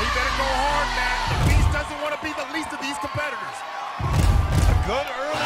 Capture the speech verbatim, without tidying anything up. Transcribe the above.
you better go hard, Matt. The Beast doesn't want to be the least of these competitors. A good early